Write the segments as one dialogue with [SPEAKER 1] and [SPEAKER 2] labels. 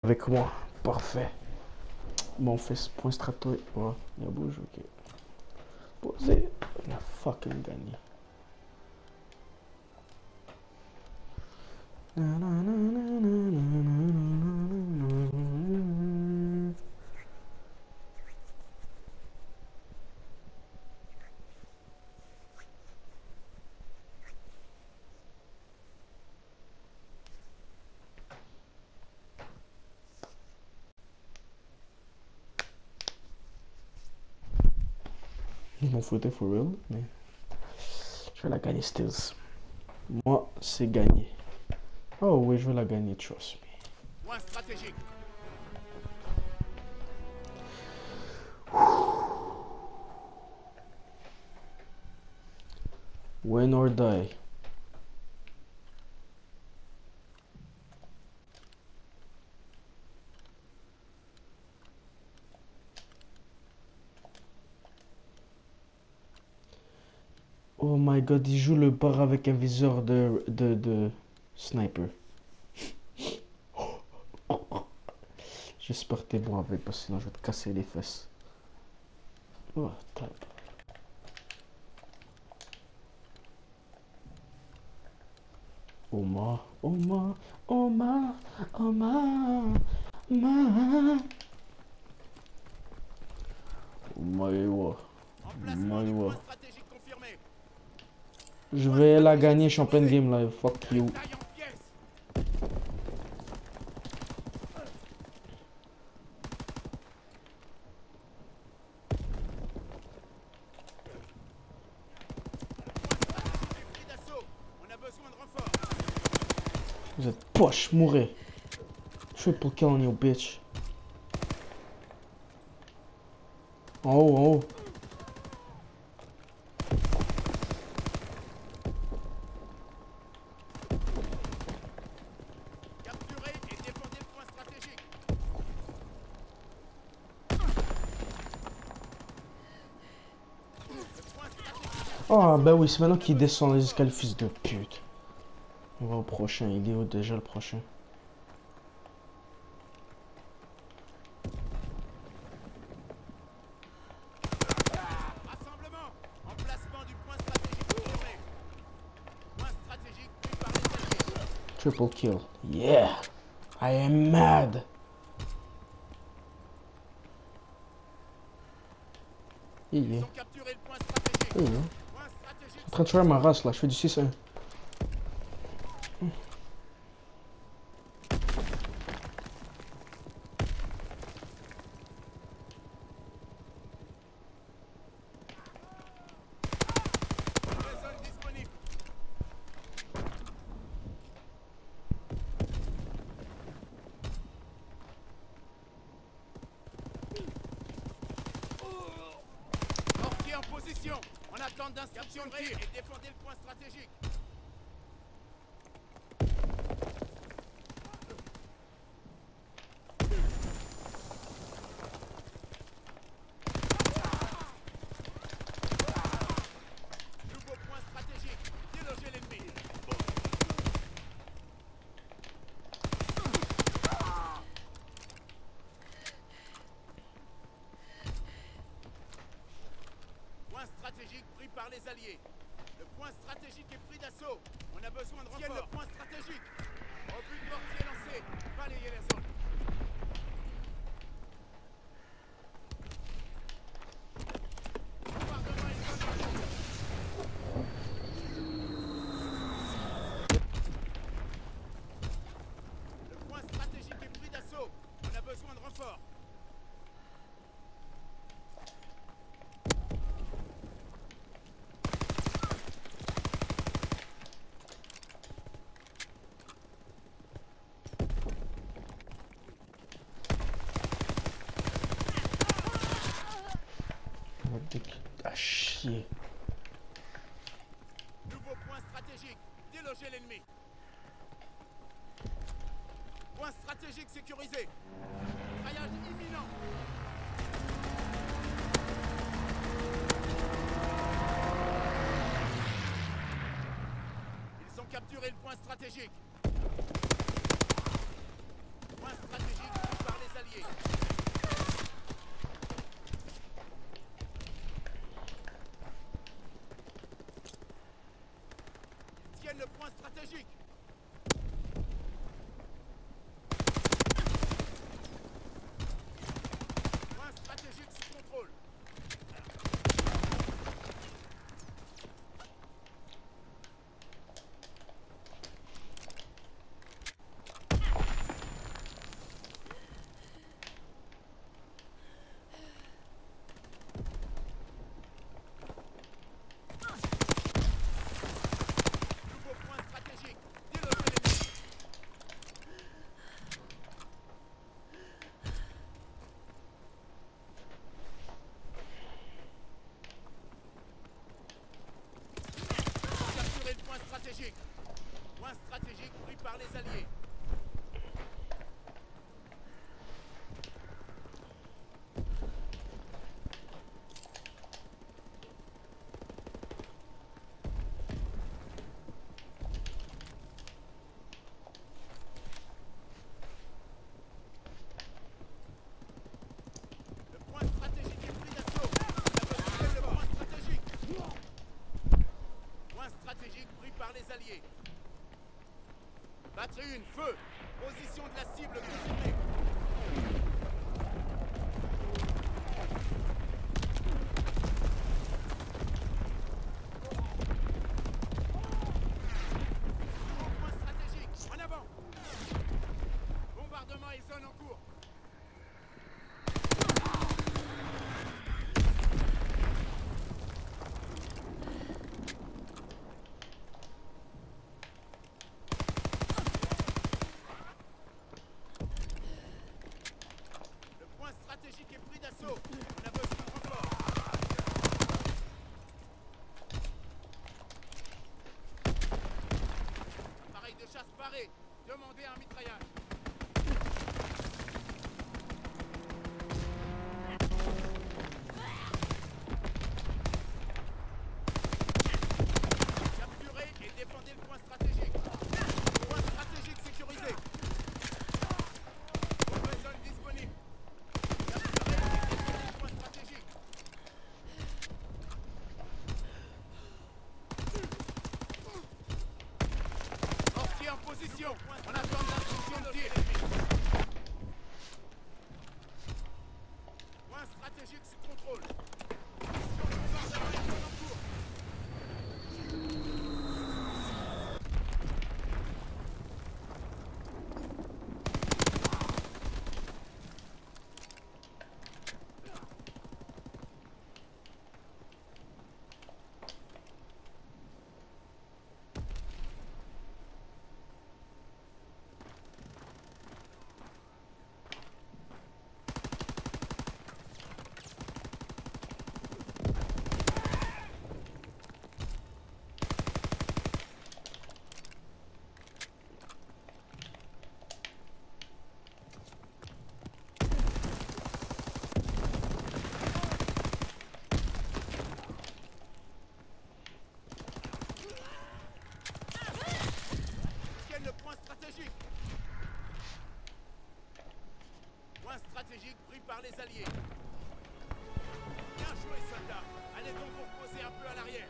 [SPEAKER 1] Avec moi. Parfait. Bon, on fait ce point strato. Oh, il a bougé, ok. Posé. On a fucking gagné. Je m'en foutais for real, mais je vais la gagner stills. Moi, c'est gagné. Oh oui, je vais la gagner, trust me.
[SPEAKER 2] Point stratégique.
[SPEAKER 1] Win or die. Oh my god, il joue le bar avec un viseur de sniper. J'espère que t'es bon avec, parce que sinon je vais te casser les fesses. Oh, tape. Oma, Oma, Oma, Oma, Oma. Maïwa.
[SPEAKER 2] Emplacement du point stratégique confirmé.
[SPEAKER 1] Je vais la gagner, je suis en pleine game live. Fuck you.
[SPEAKER 2] Taille en pièces. Pris d'assaut. On a besoin de renfort.
[SPEAKER 1] Vous êtes poche, mourrez. Triple kill on you, bitch. En haut, en haut.
[SPEAKER 2] Capturez et défendez le point stratégique. Le point stratégique.
[SPEAKER 1] Oh, bah oui, c'est maintenant qu'il descend les escaliers, fils de pute. On va au prochain. Il est où déjà le prochain?
[SPEAKER 2] Rassemblement. Emplacement du point stratégique confirmé. Point stratégique pris par les alliés.
[SPEAKER 1] Triple kill. Yeah. I am mad. Il est.
[SPEAKER 2] Ils ont capturé le point stratégique.
[SPEAKER 1] Il est.
[SPEAKER 2] Point stratégique.
[SPEAKER 1] En train de tuer ma race là, je fais du 6-1.
[SPEAKER 2] Zone disponible. Mortier en position. En attente d'instruction de tir. Et défendez le point stratégique. Nouveau point stratégique. Délogez l'ennemi. Point stratégique pris par les alliés. Le point stratégique est pris d'assaut. On a besoin de renfort. Le point stratégique. Obus de mortier lancé. Balayez la zone. Bombardement et zone. Le point stratégique est pris d'assaut. On a besoin de renfort.
[SPEAKER 1] Ah chier.
[SPEAKER 2] Nouveau point stratégique. Délogez l'ennemi. Point stratégique sécurisé. Mitraillage imminent. Ils ont capturé le point stratégique. Point stratégique Point stratégique pris par les Alliés. Le point stratégique est pris d'assaut. On a besoin de point stratégique. Point stratégique pris par les Alliés. Batterie 1, feu. Position de la cible confirmée. Point stratégique, en avant. Bombardement et zone en cours. Le point stratégique est pris d'assaut. On a besoin de renfort. Appareil de chasse paré. Demandez un mitraillage. Capturez et défendez le point stratégique. Point stratégique sécurisé. Autre zone disponible. Capturez et défendez le point stratégique. Mortier en position. On attend l'instruction de tir. Point stratégique sous contrôle. Mission de bombardement et zone en cours. Tiennent le point stratégique. Point stratégique pris par les Alliés. Bien joué, soldats. Allez donc vous reposer un peu à l'arrière.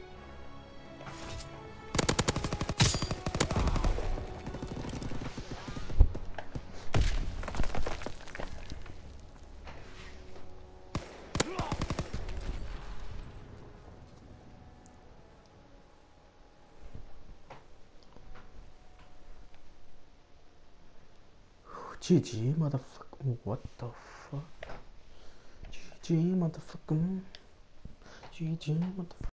[SPEAKER 1] GG, motherfucker. What the fuck? GG, motherfucker. GG, motherfucker.